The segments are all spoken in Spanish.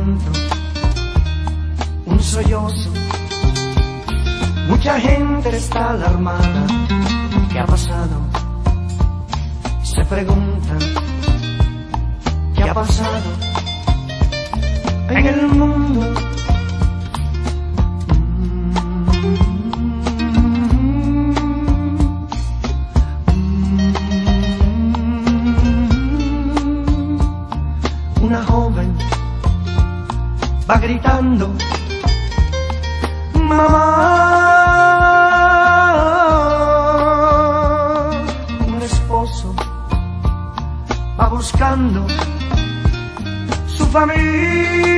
lamento, un sollozo. Mucha gente está alarmada. ¿Qué ha pasado? Se preguntan, ¿qué ha pasado en el mundo? Una joven va gritando, mamá. Un esposo va buscando su familia.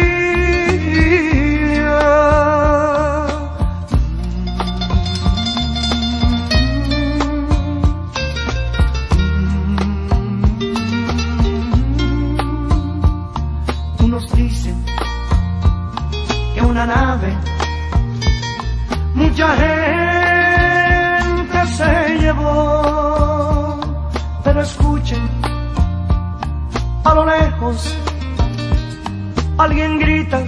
Unos dicen que una nave mucha gente se llevó, pero escuchen, a lo lejos alguien grita,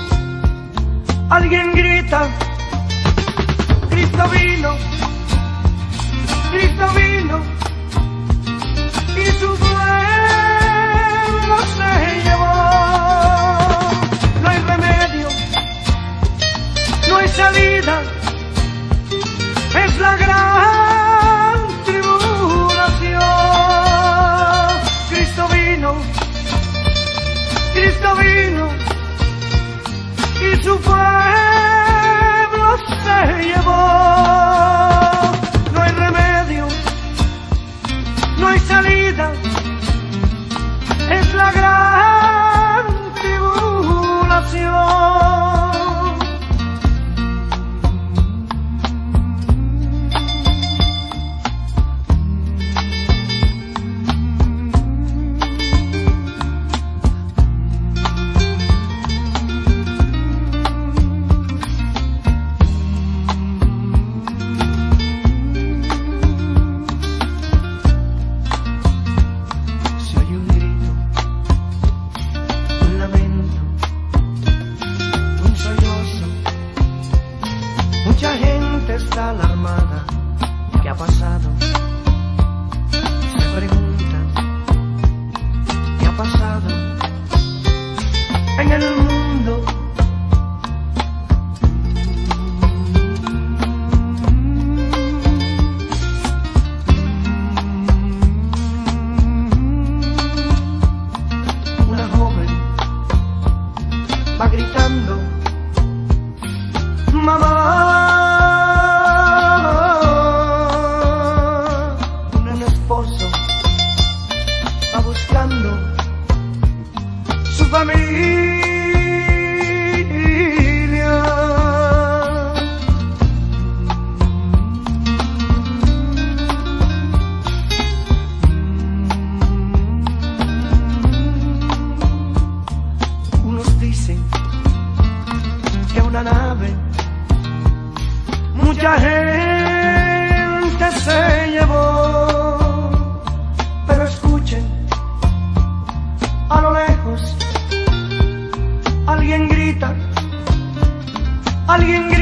Cristo vino, Cristo vino, y su pueblo se llevó. No hay remedio, no hay salida, es la gran tribulación. Cristo vino, Cristo vino, y su pueblo se llevó. No hay remedio, no hay salida, es la gran tribulación. Mucha gente está alarmada. ¿Qué ha pasado? Se preguntan, ¿qué ha pasado en el mundo? Una joven va gritando, mamá. Va buscando su familia. Unos dicen que una nave mucha gente se llevó, pero escuchen, a lo lejos alguien grita,